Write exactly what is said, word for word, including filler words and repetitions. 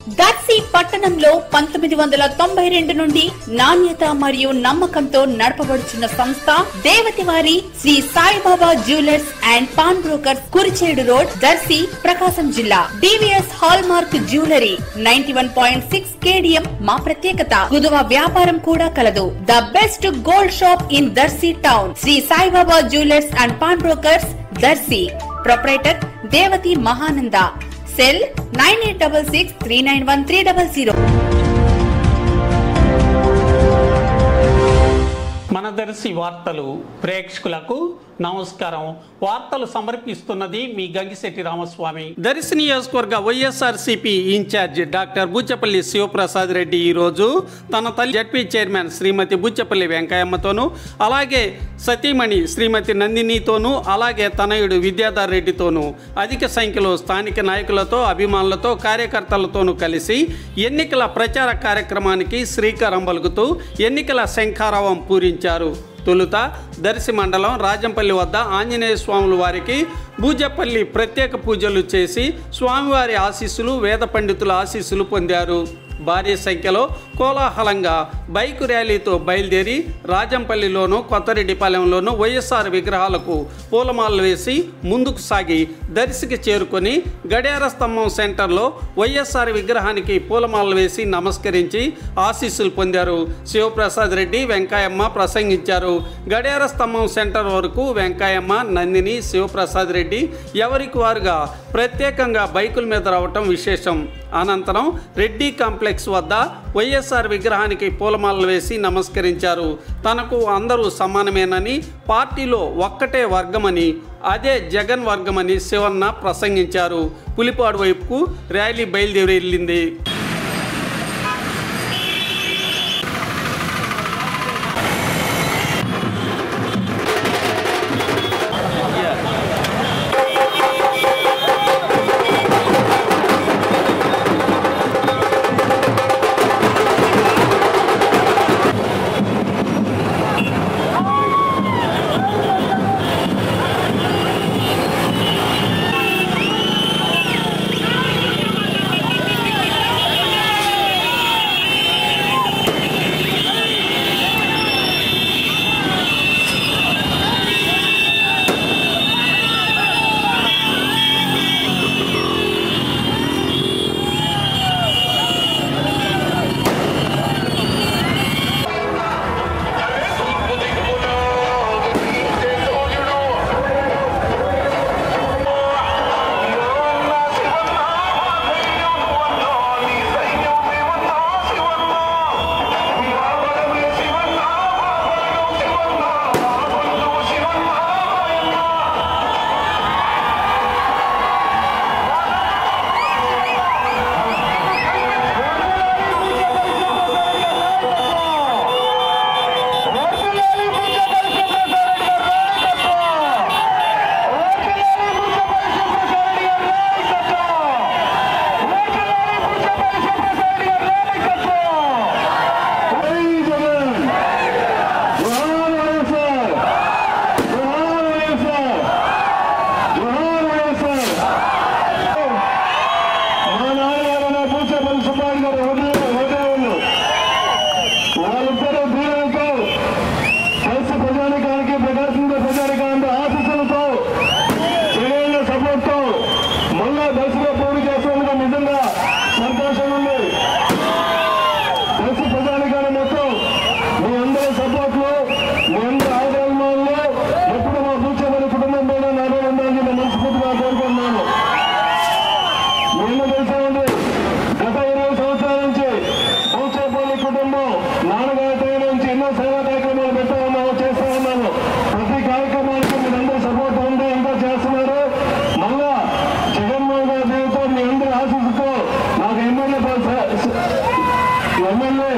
దర్శి పట్టణంలో పంతొమ్మిది వందల తొంభై రెండు నుండి నాణ్యత మరియు నమ్మకంతో నడపబడుచున్న సంస్థ దేవతివారి Sri Saibaba jewellers and pawn brokers Kurichedu road Darsi Prakasam జిల్లా DVS hallmark jewellery ninety one point six KDM మా ప్రత్యేకత. కుదువ వ్యాపారం కూడా కలదు. The best gold shop in Darsi town Sri Saibaba jewellers and pawn brokers Darsi. Proprietor Devathi Mahananda. Cell nine eight six six three nine one three zero zero. మన దర్శి వార్తలు ప్రేక్షకులకు నమస్కారం. వార్తలు సమర్పిస్తున్నది మీ గంగిశెట్టి రామస్వామి. దర్శి నియోజకవర్గ YSRCP incharge doctor Buchepalli Sivaprasad Reddy ఈరోజు తన తల్లి జడ్పీ చైర్మన్ శ్రీమతి బుచ్చపల్లి వెంకయ్యమ్మతోనూ, అలాగే సతీమణి శ్రీమతి నందినితోనూ, అలాగే తనయుడు విద్యాధర్ రెడ్డితోనూ అధిక సంఖ్యలో స్థానిక నాయకులతో, అభిమానులతో, కార్యకర్తలతోనూ కలిసి ఎన్నికల ప్రచార కార్యక్రమానికి శ్రీకారం పలుకుతూ ఎన్నికల శంఖారావం పూరించారు. తొలుత దర్శి మండలం రాజంపల్లి వద్ద ఆంజనేయ స్వాముల వారికి బూజపల్లి ప్రత్యేక పూజలు చేసి స్వామివారి ఆశీస్సులు, వేద పండితుల ఆశీస్సులు పొందారు. భారీ సంఖ్యలో కోలాహలంగా బైక్ ర్యాలీతో బయలుదేరి రాజంపల్లిలోను, కొత్తరెడ్డిపాలెంలోను వైఎస్ఆర్ విగ్రహాలకు పూలమాలలు వేసి ముందుకు సాగి దర్శికి చేరుకొని గడియార స్తంభం సెంటర్లో వైఎస్ఆర్ విగ్రహానికి పూలమాలలు వేసి నమస్కరించి ఆశీస్సులు పొందారు. శివప్రసాద్ రెడ్డి, వెంకయ్యమ్మ ప్రసంగించారు. గడియార స్తంభం సెంటర్ వరకు వెంకయ్యమ్మ, నందిని, శివప్రసాద్ రెడ్డి ఎవరికి వారుగా ప్రత్యేకంగా బైకుల మీద రావటం విశేషం. అనంతరం రెడ్డి కాంప్లెక్స్ వద్ద వైఎస్ఆర్ విగ్రహానికి పూలమాలలు వేసి నమస్కరించారు. తనకు అందరూ సమానమేనని, పార్టీలో ఒక్కటే వర్గమని, అదే జగన్ వర్గమని శివన్న ప్రసంగించారు. పులిపాడు వైపుకు ర్యాలీ బయలుదేరి వెళ్ళింది. ఎమ్మెల్యే